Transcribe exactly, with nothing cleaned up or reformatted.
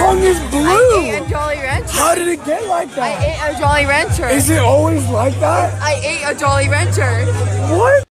tongue is blue. I ate a Jolly Rancher. How did it get like that? I ate a Jolly Rancher. Is it always like that? I ate a Jolly Rancher. What?